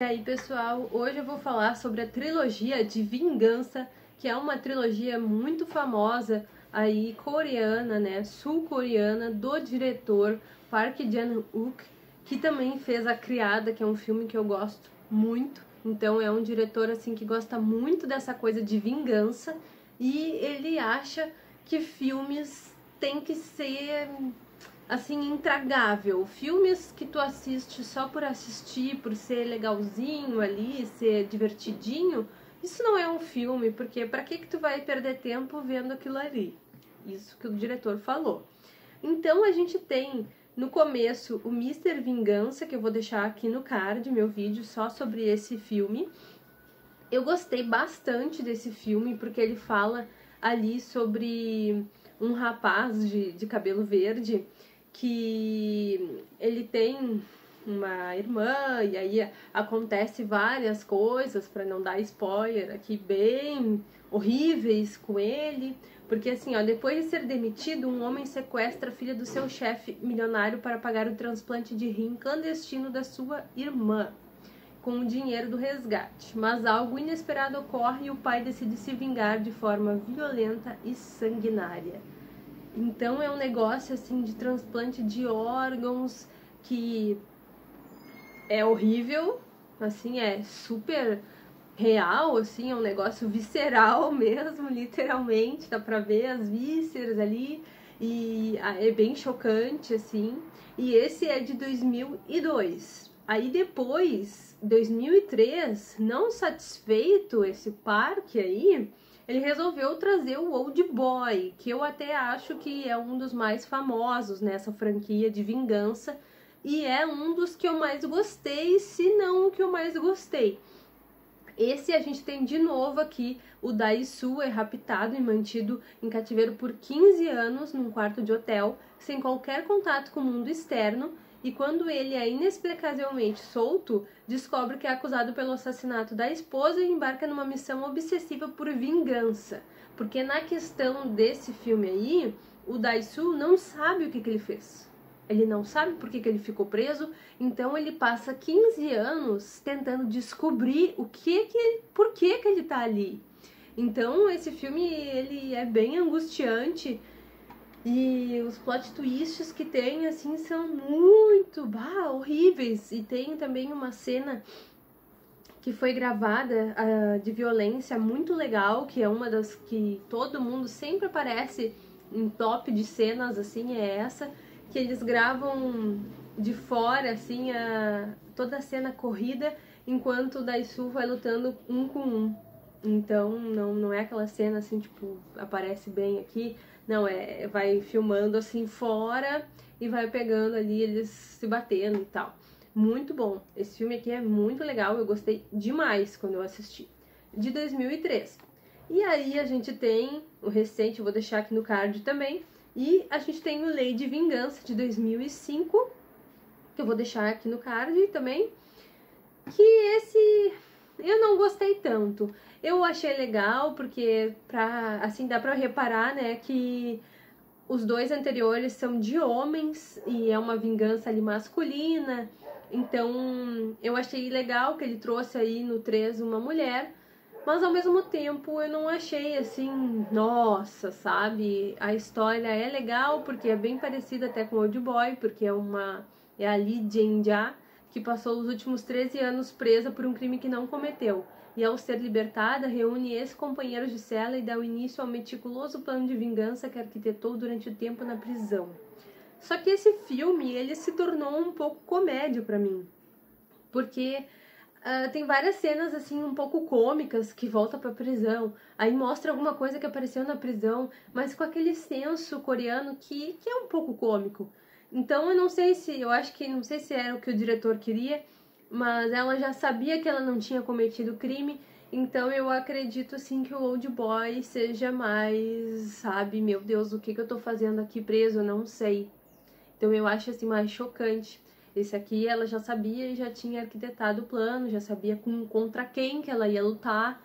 E aí, pessoal, hoje eu vou falar sobre a trilogia de Vingança, que é uma trilogia muito famosa aí, coreana, né, sul-coreana, do diretor Park Chan-wook, que também fez A Criada, que é um filme que eu gosto muito. Então é um diretor assim que gosta muito dessa coisa de vingança e ele acha que filmes têm que ser assim, intragável. Filmes que tu assiste só por assistir, por ser legalzinho ali, ser divertidinho, isso não é um filme, porque pra que tu vai perder tempo vendo aquilo ali? Isso que o diretor falou. Então a gente tem no começo o Mr. Vingança, que eu vou deixar aqui no card, meu vídeo só sobre esse filme. Eu gostei bastante desse filme, porque ele fala ali sobre um rapaz de cabelo verde que ele tem uma irmã e aí acontece várias coisas, para não dar spoiler aqui, bem horríveis com ele, porque assim, ó, depois de ser demitido, um homem sequestra a filha do seu chefe milionário para pagar o transplante de rim clandestino da sua irmã com o dinheiro do resgate, mas algo inesperado ocorre e o pai decide se vingar de forma violenta e sanguinária. Então é um negócio assim de transplante de órgãos que é horrível, assim, é super real, assim, é um negócio visceral mesmo, literalmente, dá pra ver as vísceras ali, e é bem chocante, assim, e esse é de 2002. Aí depois, 2003, não satisfeito esse parque aí, ele resolveu trazer o Old Boy, que eu até acho que é um dos mais famosos nessa franquia de vingança, e é um dos que eu mais gostei, se não o que eu mais gostei. Esse a gente tem de novo aqui, o Dae-soo é raptado e mantido em cativeiro por 15 anos num quarto de hotel, sem qualquer contato com o mundo externo, e quando ele é inexplicavelmente solto, descobre que é acusado pelo assassinato da esposa e embarca numa missão obsessiva por vingança. Porque na questão desse filme aí, o Dae-soo não sabe o que ele fez. Ele não sabe por que ele ficou preso, então ele passa 15 anos tentando descobrir por que ele tá ali. Então esse filme ele é bem angustiante e os plot twists que tem assim são muito horríveis. E tem também uma cena que foi gravada de violência muito legal, que é uma das que todo mundo sempre aparece em top de cenas, assim, é essa, que eles gravam de fora, assim, toda a cena corrida, enquanto o Dae-soo vai lutando um com um. Então, não é aquela cena, assim, tipo, aparece bem aqui, não, vai filmando, assim, fora e vai pegando ali eles se batendo e tal. Muito bom. Esse filme aqui é muito legal, eu gostei demais quando eu assisti. De 2003. E aí a gente tem o recente, eu vou deixar aqui no card também, e a gente tem o Lei de Vingança de 2005, que eu vou deixar aqui no card também, que esse eu não gostei tanto. Eu achei legal porque assim dá pra reparar, né, que os dois anteriores são de homens e é uma vingança ali masculina. Então eu achei legal que ele trouxe aí no 3 uma mulher, mas ao mesmo tempo eu não achei assim, nossa, sabe? A história é legal porque é bem parecida até com Old Boy, porque é a Lee Jae-ja, que passou os últimos 13 anos presa por um crime que não cometeu. E ao ser libertada, reúne ex-companheiros de cela e dá o início ao meticuloso plano de vingança que arquitetou durante o tempo na prisão. Só que esse filme, ele se tornou um pouco comédia pra mim, porque tem várias cenas assim um pouco cômicas que volta pra prisão, aí mostra alguma coisa que apareceu na prisão, mas com aquele senso coreano que é um pouco cômico. Então eu não sei se era o que o diretor queria, mas ela já sabia que ela não tinha cometido crime, então eu acredito assim que o Old Boy seja mais, sabe, meu Deus, o que eu tô fazendo aqui preso, eu não sei. Então eu acho assim mais chocante. Esse aqui ela já sabia e já tinha arquitetado o plano, já sabia contra quem que ela ia lutar.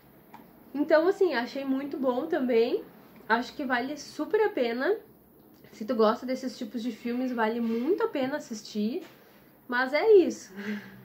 Então assim, achei muito bom também. Acho que vale super a pena. Se tu gosta desses tipos de filmes, vale muito a pena assistir. Mas é isso.